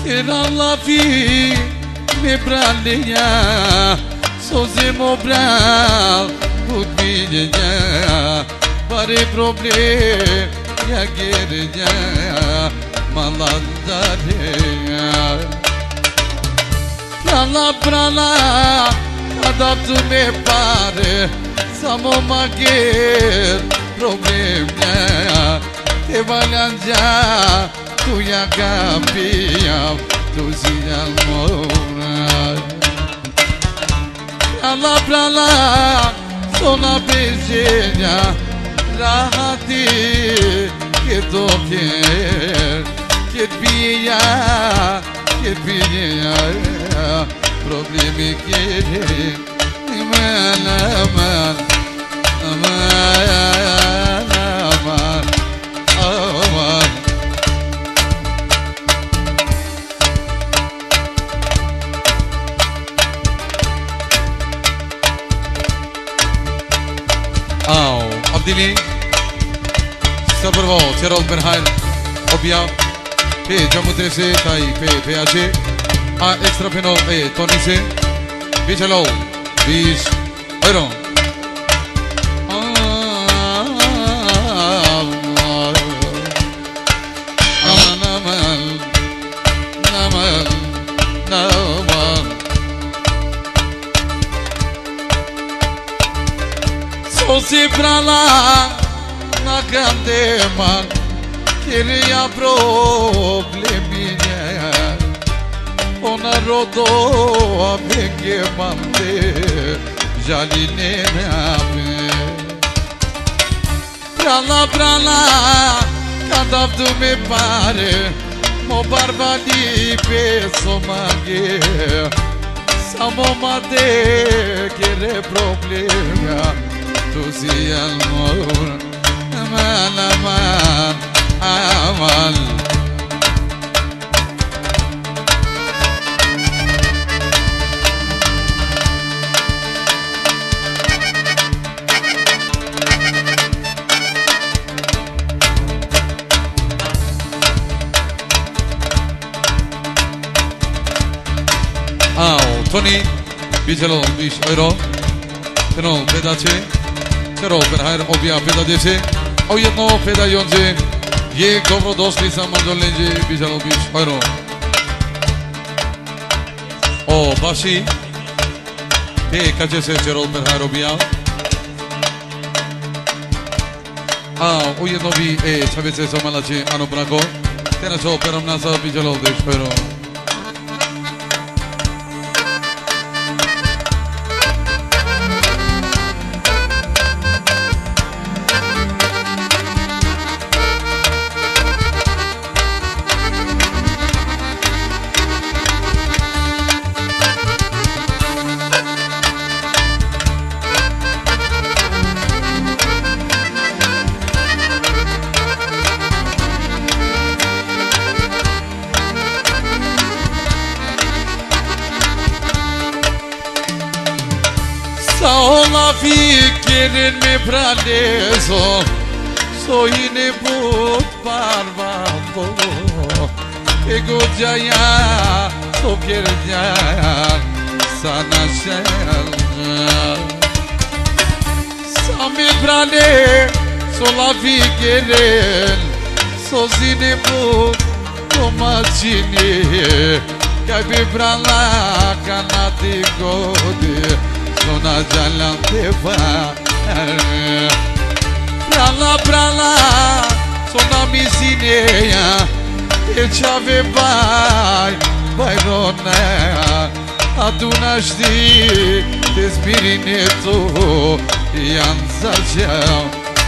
Era la fi me bralia soze mo bral put bilha pare problem ya gerja malandare Prala prala adaptu me pare samo mager problemia te valanja tu ya capia tu si almora Prala prala sona bezenya rahati ke to ke biya problemi ke aman aman aman aman aman Abdili Sabrvo Cerol Berhail Obia Pe Jamute se Tai Pe Ache A extra penal Tony se Bichalo Bis Oiron Se pra lá na candema queria probleminha ona rodou a pegue mande jalinena pra lá cada do me pare mo barba di peso mangue samo made quere problema Tu si amor, aman, aman, aman. Tony, Bichelo, Bish, Oiro, Teno, Pedache. Cerol Berhair obja peda dese o jedno peda jonze je dobro došli sa mandolenje Bichelo Bish Oiro o baši pe kače se Cerol Berhair obja a o jedno vi čavice so malače ano brako tena so peram nasa Bichelo Bish Oiro Saola fikirin mi pralezo Soyine but barbado Ego jaya sokir jaya Sana şelja Sami prale sola fikirin Sozine but tomacini Kabi prala kanati godi Sona jalan teva Prala Sona misineia E chave vai rona Aduna ști Te spirinetu I-am zaceau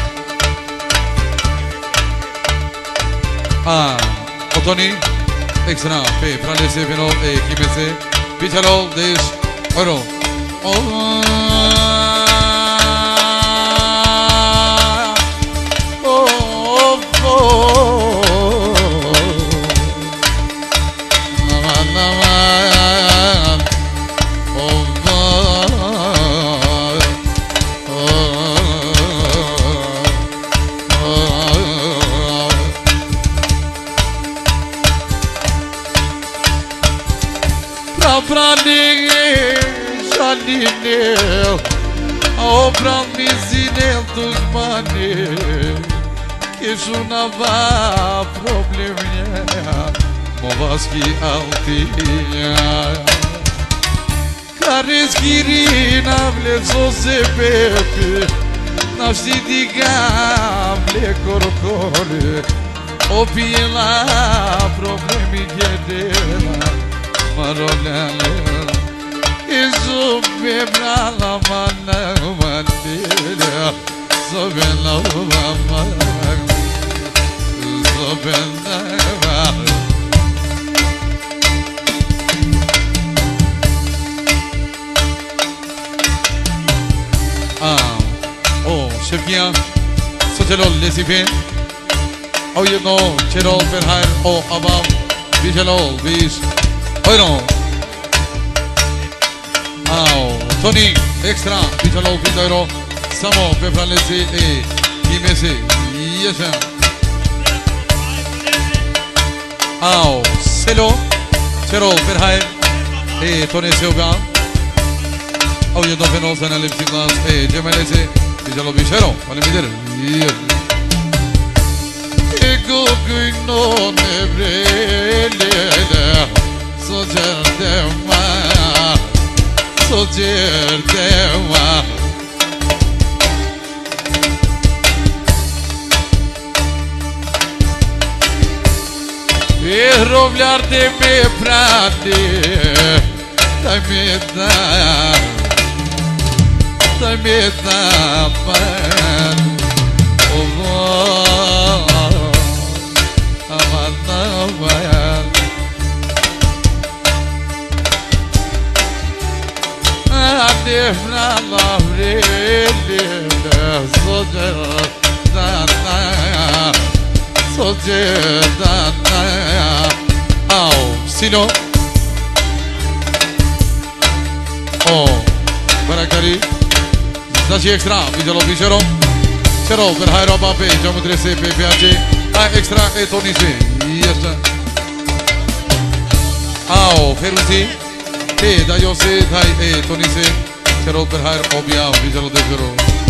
Otoni Extra Pe prale se vino E chimese Bichalo Deci Oiro brani shaline o brani zine dushmani Kishunava problemia Movaski altia Karizkirina vlezo se pepe Navstidigam le corcore Opiela problemi gedela Marolele Izubebra la mana mandela Sobela mama Şevkiya Sotelol lesife Au jedno Čerol Ferhajr O Abam Bijelol Biš Ojno Au Toni Extra Bijelol Bidojro Samo Pefranlesi E Kimesi Yaşam Au Selo Čerol Ferhajr E Toni Seogan Au jedno Fenol Sana Lepsiklas E Cemalesi Bijelol Bişero Hani bilir Ego günno nebrelele Socer dema Socer dema Rovlar de me prate Dai me da Dai me da pan Oh Aman aman Adefna lavrele Socer dana Socer dana Au Sino Oh Barakari Znači extra Vidjelo Bišero Čero Verhajro Bape Čemu trese PPAC A extra E to nisi Ješta Au Feruzi Te da jo se Taj E to nisi Čero Verhajro Objav Vidjelo Dežero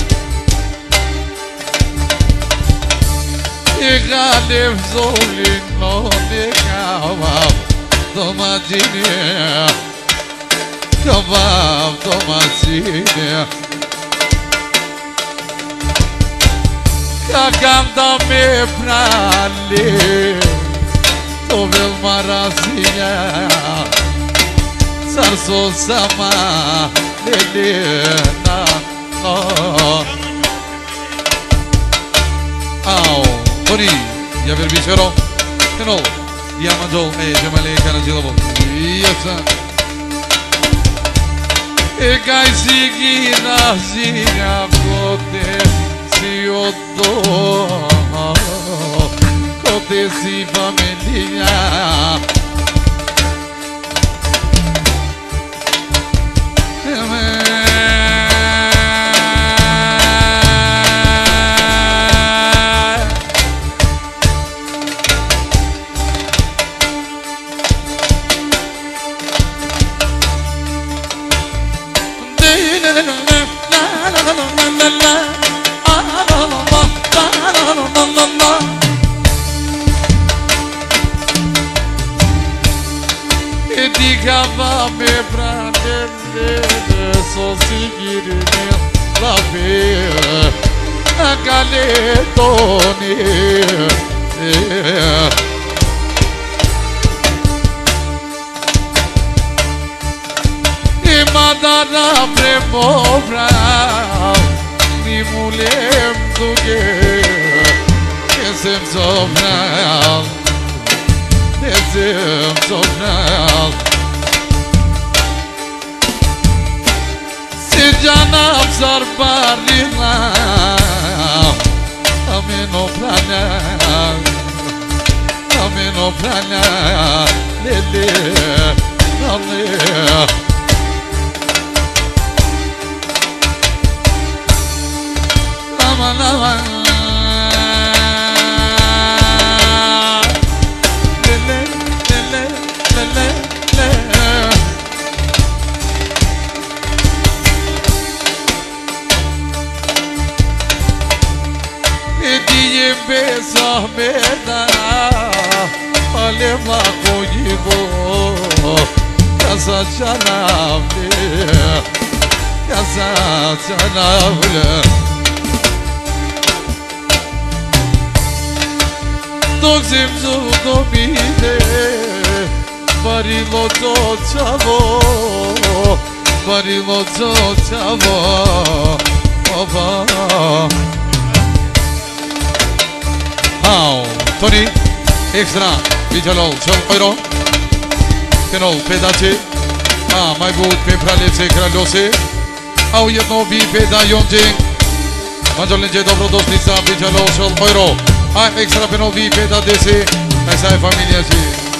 Egalim Zolino Nekavav Domaćine Kavav domaćine Kakam da me prali To velma razinja Sarso sama Lelena no Au Toni Javier Bišero Kanol Yamanjol Cemale Kanacilovo Yesa Kaj sigina Zinja Kote Si odo Kote si familia Edicava me prandere so sigirne la fe a galetoni E madara premovra mi mulem duge Esem sobral Esem sobral Se canam sarbarina Ameno prana Ameno prana Lele Lele Lama lama Hediye bezahmeda Alema koyigo Kasa canavle Kasa canavle Dok zemzu domine Barilo to čavo Barilo to čavo Oba Hao Tony Extra Vijalol Çal Kayro Kenol Pedaci Mai but pe pralece kralose Au jedno vi peda yonjing Manjolnje dobro dostnica Vijalol Çal Kayro Extra penol vi peda desi Esa e familia si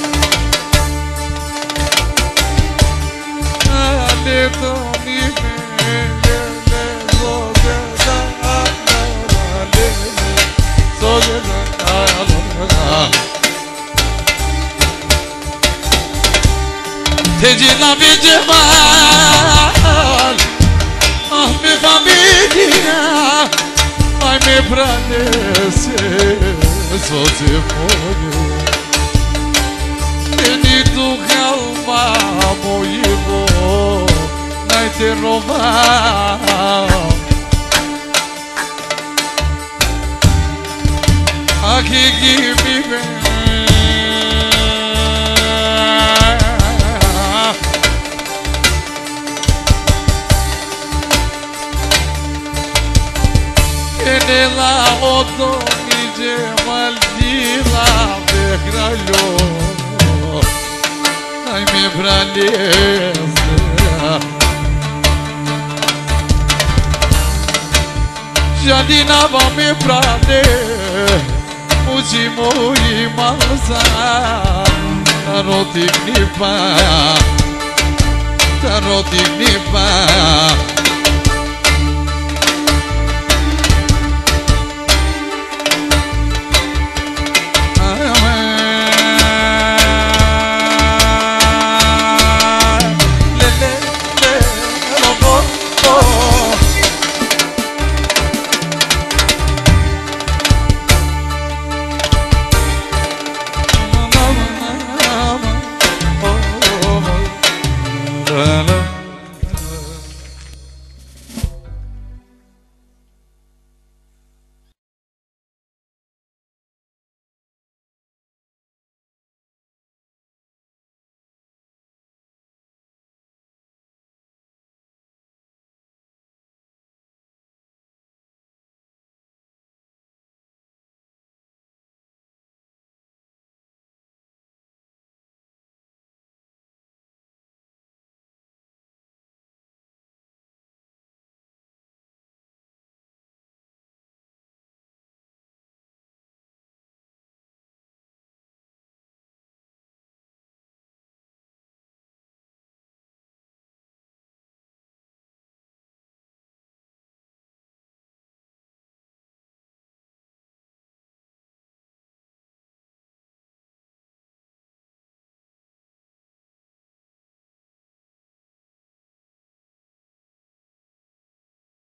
Tecina bir cemal Ah mi famiglia Ai mi pranese Sote moje Veni tu calma mojivo Najte roma Aki gibi ben Nella ottomi maldiva per crallo ai miei pralese Jadinava mi prale Ucimo i malsa Tarotik nipa